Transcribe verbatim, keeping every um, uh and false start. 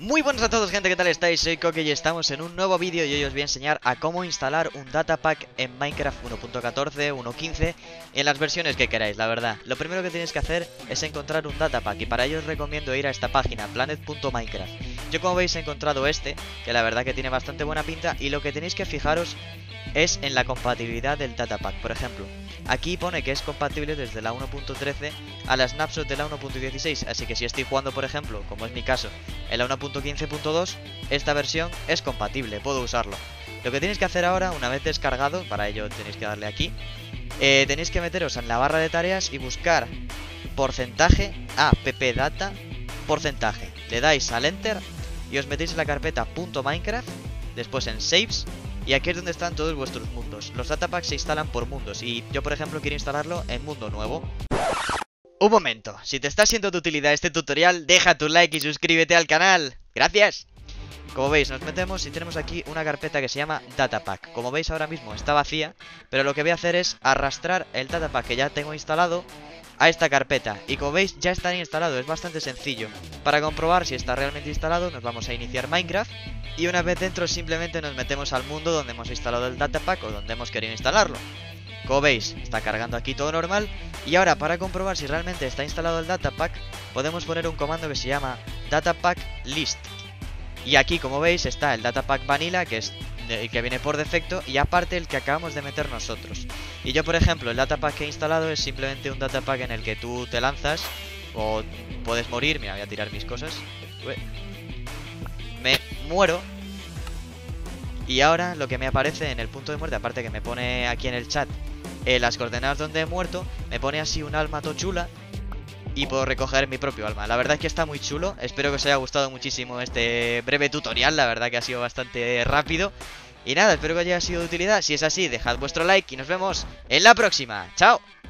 Muy buenas a todos, gente, ¿qué tal estáis? Soy Coque y estamos en un nuevo vídeo y hoy os voy a enseñar a cómo instalar un datapack en Minecraft uno punto catorce, uno punto quince, en las versiones que queráis, la verdad. Lo primero que tenéis que hacer es encontrar un datapack y para ello os recomiendo ir a esta página, planet punto minecraft. Yo, como veis, he encontrado este, que la verdad que tiene bastante buena pinta, y lo que tenéis que fijaros es en la compatibilidad del datapack. Por ejemplo, aquí pone que es compatible desde la uno punto trece a la snapshot de la uno punto dieciséis, así que si estoy jugando, por ejemplo, como es mi caso, en la uno punto quince punto dos, esta versión es compatible, puedo usarlo. Lo que tenéis que hacer ahora, una vez descargado, para ello tenéis que darle aquí, eh, tenéis que meteros en la barra de tareas y buscar porcentaje, ah, ppdata, porcentaje. Le dais al enter y os metéis en la carpeta .minecraft, después en saves, y aquí es donde están todos vuestros mundos. Los datapacks se instalan por mundos y yo, por ejemplo, quiero instalarlo en mundo nuevo. Un momento, si te está siendo de utilidad este tutorial, deja tu like y suscríbete al canal. ¡Gracias! Como veis, nos metemos y tenemos aquí una carpeta que se llama Datapack. Como veis, ahora mismo está vacía, pero lo que voy a hacer es arrastrar el datapack que ya tengo instalado a esta carpeta. Y como veis, ya está instalado, es bastante sencillo. Para comprobar si está realmente instalado, nos vamos a iniciar Minecraft. Y una vez dentro, simplemente nos metemos al mundo donde hemos instalado el datapack o donde hemos querido instalarlo. Como veis, está cargando aquí todo normal. Y ahora, para comprobar si realmente está instalado el datapack, podemos poner un comando que se llama datapack list. Y aquí, como veis, está el datapack vanilla, que es el que viene por defecto, y aparte el que acabamos de meter nosotros. Y yo, por ejemplo, el datapack que he instalado es simplemente un datapack en el que tú te lanzas o puedes morir. Mira, voy a tirar mis cosas. Me muero. Y ahora lo que me aparece en el punto de muerte, aparte que me pone aquí en el chat eh, las coordenadas donde he muerto, me pone así un alma tochula y puedo recoger mi propio alma. La verdad es que está muy chulo. Espero que os haya gustado muchísimo este breve tutorial. La verdad que ha sido bastante rápido. Y nada, espero que haya sido de utilidad. Si es así, dejad vuestro like y nos vemos en la próxima. ¡Chao!